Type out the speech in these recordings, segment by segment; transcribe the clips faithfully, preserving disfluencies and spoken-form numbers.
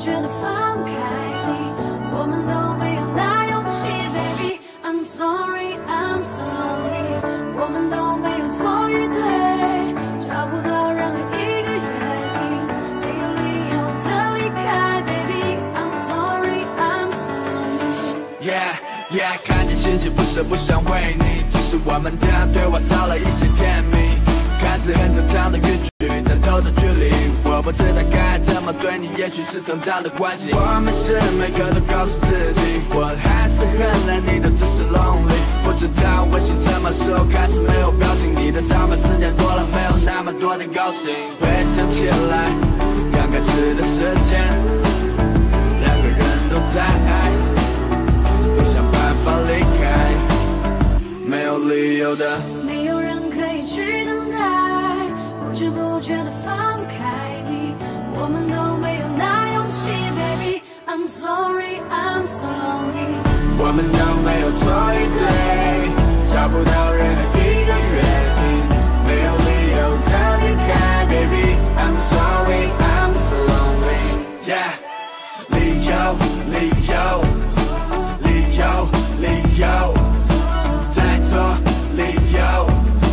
觉得放开你，我们都没有那勇气 ，baby。I'm sorry, I'm so lonely， 我们都没有错与对，找不到任何一个原因，没有理由的离开 ，baby。I'm sorry, I'm so lonely。 Yeah, yeah， 看见星星不是不想回你，只是我们的对话少了一些甜蜜。看似很正常的语句，但透的距离，我不知道该怎么对你，也许是成长的关系。我们时每刻都告诉自己，我还是很爱你的，只是 lonely。不知道微信什么时候开始没有表情，你的上班时间多了，没有那么多的高兴。回想起来，刚开始的时间，两个人都在爱，都想办法离开，没有理由的。 没有人可以去等待，不知不觉的放开你，我们都没有那勇气 ，baby。I'm sorry, I'm so lonely。 我们都没有错与对，找不到任何一个原因，没有理由的离开 ，baby。I'm sorry, I'm so lonely。Yeah， 理由，理由，理由，理由，再多理由。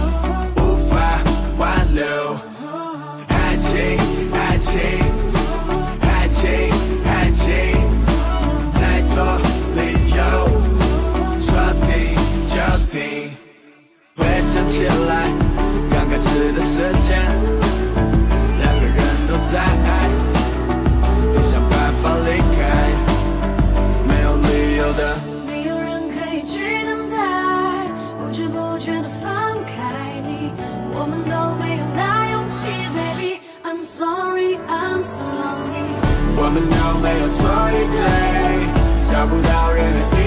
爱情，爱情，爱情，爱情，太多理由，说停就停。回想起来，刚开始的时间，两个人都在爱，都想办法离开，没有理由的。 没有人可以去等待，不知不觉的放开你，我们都没有那勇气 ，baby。I'm sorry, I'm so lonely。 我们都没有错与对，找不到任何。